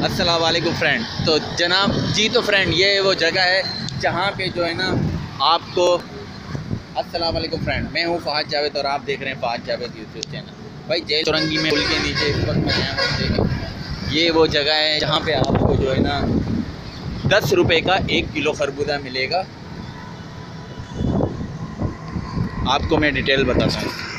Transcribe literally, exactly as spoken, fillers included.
अस्सलाम वालेकुम फ्रेंड। तो जनाब जी तो फ्रेंड ये वो जगह है जहाँ पे जो है ना आपको अस्सलाम वालेकुम फ्रेंड, मैं हूँ फ़ाहद जावेद और आप देख रहे हैं फ़ाहद जावेद यूट्यूब चैनल। भाई जय चौरंगी में पुल के नीचे इस वक्त मैं आया हूँ। देखें ये वो जगह है जहाँ पे आपको जो है ना दस रुपये का एक किलो खरबूजा मिलेगा। आपको मैं डिटेल बताता हूँ।